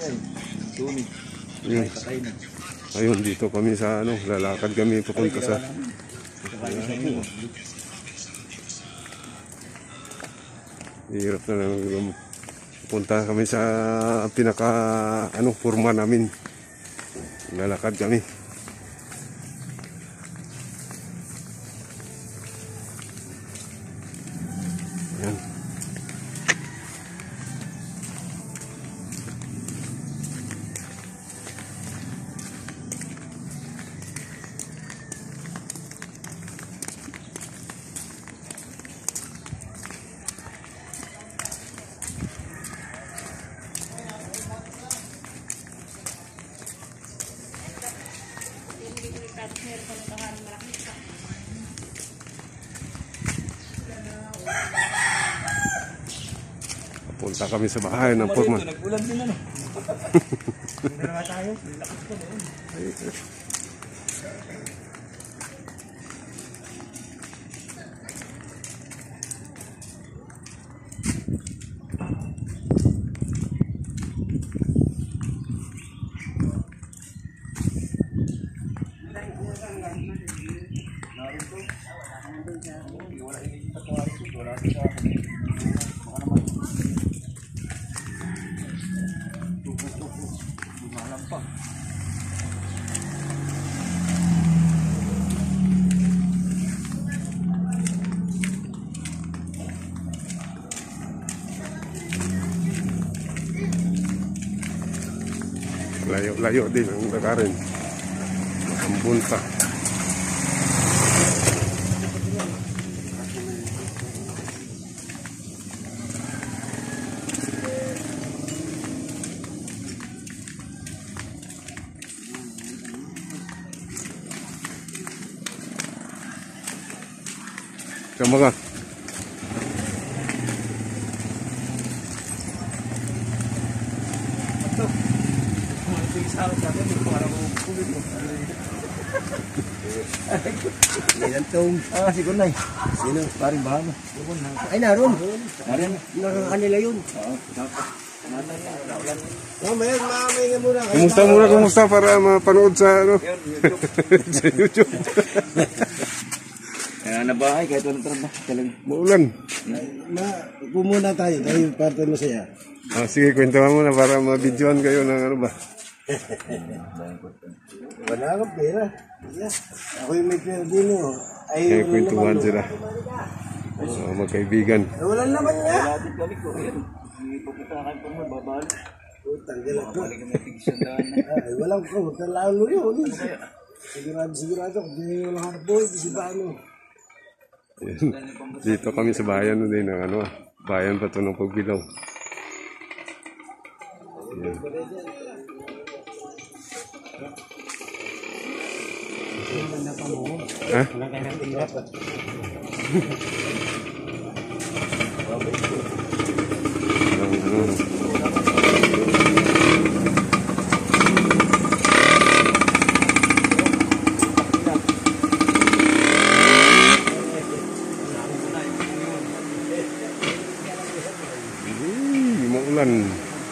Ayun. Ayun, dito kami sa ano, lalakad kami papunta sa hirap na lang. Punta kami sa pinaka ano, forma namin. Lalakad kami. Yan. Punta kami sa bahay ng Purman. Nag-ulan din ano. Hindi naman tayo. Lakas ko doon. Layo din ang lakarin. Ambun pa. Sama ka. Si Gunay. Sino? Paring Bahama. Ay, naroon. Nakakanila yun. Kumusta para mapanood sa ano? Sa YouTube. Kaya na bahay, kahit walang trabaho. Maulan. Pumuna tayo, dahil parte masaya. Sige, kwentuhan mo na para mabidyoan kayo ng ano ba? Wala akong pera. Ako yung may pera din o. Kaya kwentuhan sila. Magkaibigan. Wala naman niya. Natin kami ko. Pupunta kayo po mo, babalik. Tanggal ako. Balik kami tigsandaan na. Walang ko, talalo yun. Sigurado, hindi walang hanap buhay. Kasi ba ano? Dito kami sa bayan din ng ano, bayan pa ito ng Pagbilaw. Yan. Ha? Maulan.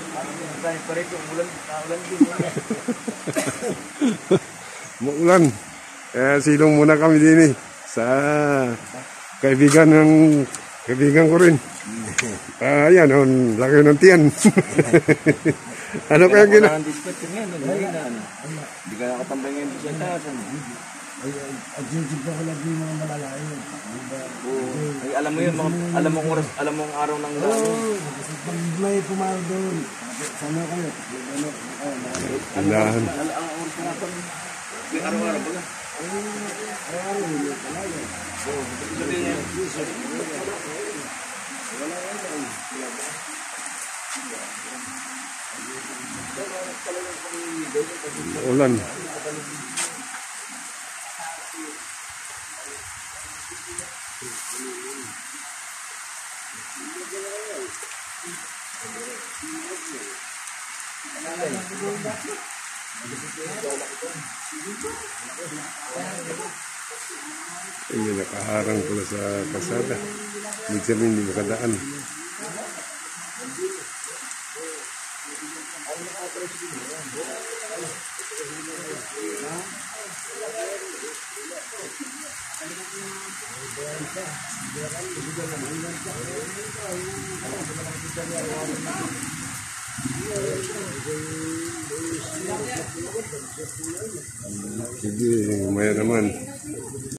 Maulan. Kaya silong muna kami din sa kaibigan ko rin. Ayan, laki ng tiyan. Ano kaya gina? Hindi ka nakatambay ngayon sa tasan. Adjunjib ako lagi yung mga malalayo. Ay, alam mo yun, alam mong oras, alam mong araw ng daan. Pag may pumaw doon, sama kayo. Andahan. Ang oras na natin, may araw-araw ba na? Araw-araw, hindi pala yun. Ulan. Ayun, nakaharang pala sa kasada. Ibig sabihin, hindi makadaan. Sige, umaya naman.